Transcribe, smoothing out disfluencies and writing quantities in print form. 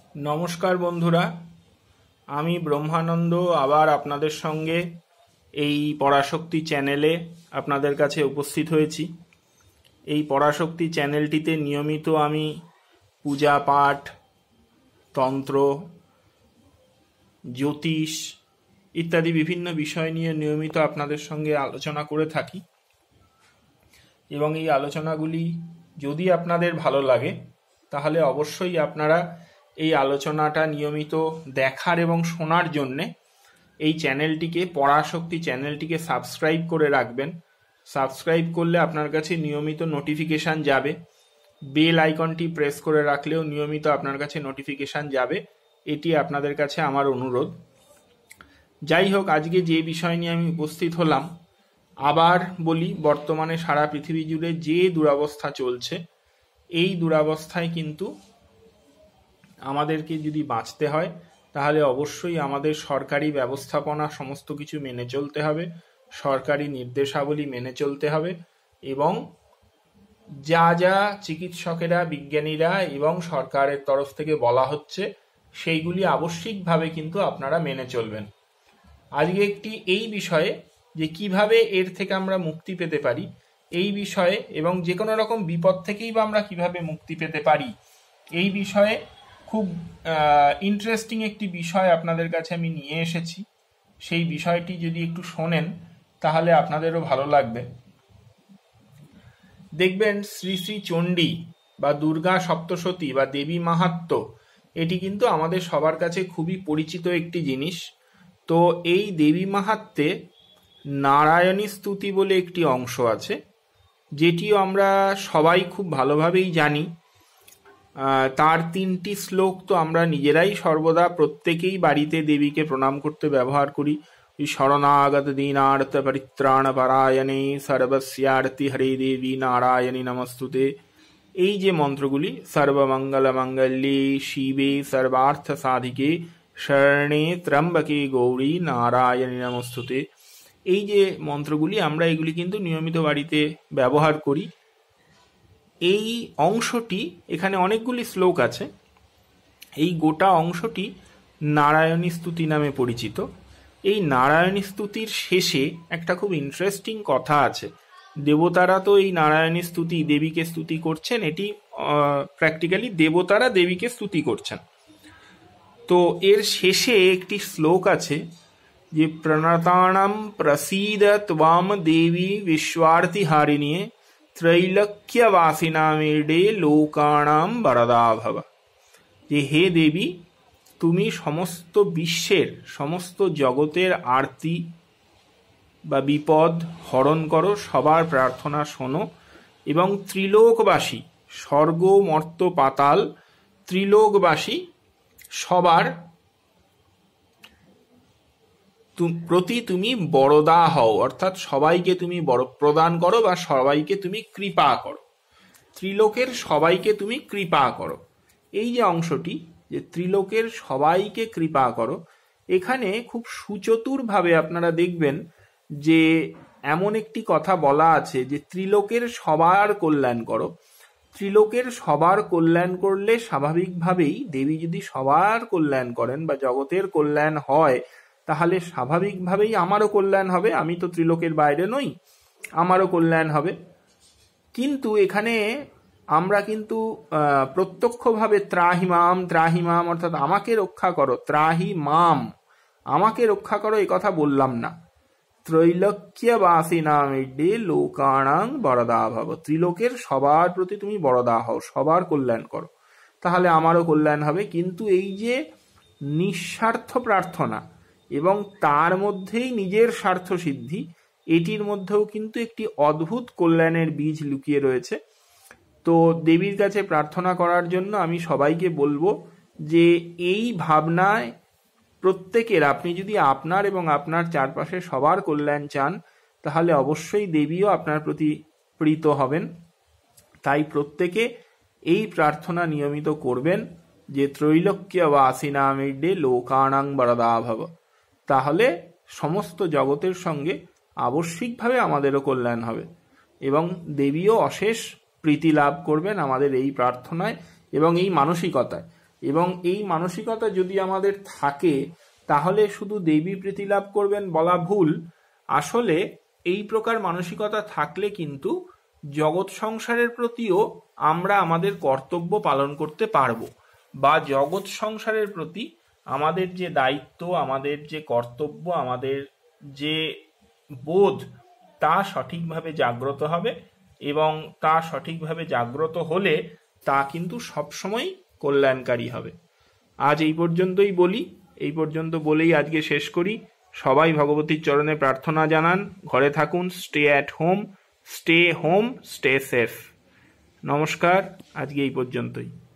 নমস্কার বন্ধুরা, আমি ব্রহ্মানন্দ আবার আপনাদের সঙ্গে এই পরাশক্তি চ্যানেলে আপনাদের কাছে উপস্থিত হয়েছি। এই পরাশক্তি চ্যানেলটিতে নিয়মিত আমি পূজা পাঠ, তন্ত্র, জ্যোতিষ ইত্যাদি বিভিন্ন বিষয় নিয়ে নিয়মিত আপনাদের সঙ্গে আলোচনা করে থাকি এবং এই আলোচনাগুলি যদি আপনাদের ভালো লাগে তাহলে অবশ্যই আপনারা এই আলোচনাটা নিয়মিত দেখার এবং শোনার জন্যে এই চ্যানেলটিকে, পরাশক্তি চ্যানেলটিকে সাবস্ক্রাইব করে রাখবেন। সাবস্ক্রাইব করলে আপনার কাছে নিয়মিত নোটিফিকেশান যাবে। বেল আইকনটি প্রেস করে রাখলেও নিয়মিত আপনার কাছে নোটিফিকেশান যাবে। এটি আপনাদের কাছে আমার অনুরোধ। যাই হোক, আজকে যে বিষয় নিয়ে আমি উপস্থিত হলাম, আবার বলি, বর্তমানে সারা পৃথিবী জুড়ে যে দুরবস্থা চলছে, এই দুরবস্থায় কিন্তু আমাদেরকে যদি বাঁচতে হয় তাহলে অবশ্যই আমাদের সরকারি ব্যবস্থাপনা সমস্ত কিছু মেনে চলতে হবে, সরকারি নির্দেশাবলী মেনে চলতে হবে এবং যা যা চিকিৎসকেরা, বিজ্ঞানীরা এবং সরকারের তরফ থেকে বলা হচ্ছে সেইগুলি আবশ্যিকভাবে কিন্তু আপনারা মেনে চলবেন। আজকে একটি এই বিষয়ে যে কিভাবে এর থেকে আমরা মুক্তি পেতে পারি এই বিষয়ে, এবং যে কোনো রকম বিপদ থেকেই বা আমরা কিভাবে মুক্তি পেতে পারি এই বিষয়ে খুব ইন্টারেস্টিং একটি বিষয় আপনাদের কাছে আমি নিয়ে এসেছি। সেই বিষয়টি যদি একটু শোনেন তাহলে আপনাদেরও ভালো লাগবে। দেখবেন শ্রী শ্রী চণ্ডী বা দুর্গা সপ্তশতী বা দেবী মাহাত্ম্য, এটি কিন্তু আমাদের সবার কাছে খুবই পরিচিত একটি জিনিস। তো এই দেবী মাহাত্ম্যে নারায়ণী স্তুতি বলে একটি অংশ আছে, যেটিও আমরা সবাই খুব ভালোভাবেই জানি। তার 3টি শ্লোক তো আমরা নিজেরাই সর্বদা প্রত্যেকেই বাড়িতে দেবীকে প্রণাম করতে ব্যবহার করি। শরণাগত দীনার্থ পরিত্রাণ পরায়ণে সর্বস্যার্তি হরে দেবী নারায়ণী নমস্তুতে, এই যে মন্ত্রগুলি, সর্বমঙ্গল মঙ্গলে শিবে সর্বার্থ সাধিকে শরণে ত্র্যম্বকে গৌরী নারায়ণী নমস্তুতে, এই যে মন্ত্রগুলি আমরা এগুলি কিন্তু নিয়মিত বাড়িতে ব্যবহার করি। এই অংশটি, এখানে অনেকগুলি শ্লোক আছে, এই গোটা অংশটি নারায়ণী স্তুতি নামে পরিচিত। এই নারায়ণী স্তুতির শেষে একটা খুব ইন্টারেস্টিং কথা আছে। দেবতারা তো এই নারায়ণী স্তুতি, দেবীকে স্তুতি করছেন, এটি প্র্যাকটিক্যালি দেবতারা দেবীকে স্তুতি করছেন। তো এর শেষে একটি শ্লোক আছে যে প্রণতানাম প্রসীদ ত্বাম দেবী বিশ্বার্থী হারিণী ত্রৈলোক্যবাসিনামেডে লোকানাম বরদা ভব, যে হে দেবী, তুমি সমস্ত বিশ্বের, সমস্ত জগতের আরতি বা বিপদ হরণ করো, সবার প্রার্থনা শোনো এবং ত্রিলোকবাসী, স্বর্গ মর্ত্য পাতাল ত্রিলোকবাসী সবার প্রতি তুমি বরদা হও, অর্থাৎ সবাইকে তুমি বর প্রদান করো বা সবাইকে তুমি কৃপা করো, ত্রিলোকের সবাইকে তুমি কৃপা করো। এই যে অংশটি, যে ত্রিলোকের সবাইকে কৃপা করো, এখানে খুব সুচতুরভাবে আপনারা দেখবেন যে এমন একটি কথা বলা আছে যে ত্রিলোকের সবার কল্যাণ করো। ত্রিলোকের সবার কল্যাণ করলে স্বাভাবিকভাবেই দেবী যদি সবার কল্যাণ করেন বা জগতের কল্যাণ হয়, তাহলে স্বাভাবিকভাবেই আমারও কল্যাণ হবে। আমি তো ত্রিলোকের বাইরে নই, আমারও কল্যাণ হবে। কিন্তু এখানে আমরা কিন্তু প্রত্যক্ষভাবে ত্রাহিমাম ত্রাহিমাম অর্থাৎ আমাকে রক্ষা করো, ত্রাহিমাম আমাকে রক্ষা করো এ কথা বললাম না। ত্রৈলোক্যবাসিনামেডে লোকানাং বরদা ভব, ত্রিলোকের সবার প্রতি তুমি বরদা হও, সবার কল্যাণ করো, তাহলে আমারও কল্যাণ হবে। কিন্তু এই যে নিঃস্বার্থ প্রার্থনা এবং তার মধ্যেই নিজের স্বার্থ সিদ্ধি, এটির মধ্যেও কিন্তু একটি অদ্ভুত কল্যাণের বীজ লুকিয়ে রয়েছে। তো দেবীর কাছে প্রার্থনা করার জন্য আমি সবাইকে বলবো যে এই ভাবনায় প্রত্যেকের, আপনি যদি আপনার এবং আপনার চারপাশে সবার কল্যাণ চান তাহলে অবশ্যই দেবীও আপনার প্রতি প্রীত হবেন। তাই প্রত্যেকে এই প্রার্থনা নিয়মিত করবেন যে ত্রৈলোক্যবাসিনামেডে লোকানাং বরদা ভব, তাহলে সমস্ত জগতের সঙ্গে আবশ্যিকভাবে আমাদেরও কল্যাণ হবে এবং দেবীও অশেষ প্রীতি লাভ করবেন আমাদের এই প্রার্থনায় এবং এই মানসিকতায়। এবং এই মানসিকতা যদি আমাদের থাকে তাহলে শুধু দেবী প্রীতি লাভ করবেন বলা ভুল। আসলে এই প্রকার মানসিকতা থাকলে কিন্তু জগৎ সংসারের প্রতিও আমরা আমাদের কর্তব্য পালন করতে পারবো, বা জগৎ সংসারের প্রতি আমাদের যে দায়িত্ব, আমাদের যে কর্তব্য, আমাদের যে বোধ, তা সঠিকভাবে জাগ্রত হবে। এবং তা সঠিকভাবে জাগ্রত হলে তা কিন্তু সবসময় কল্যাণকারী হবে। আজ এই পর্যন্তই বলি, এই পর্যন্ত বলেই আজকে শেষ করি। সবাই ভগবতীর চরণে প্রার্থনা জানান, ঘরে থাকুন, stay at home, stay safe. নমস্কার, আজকে এই পর্যন্তই।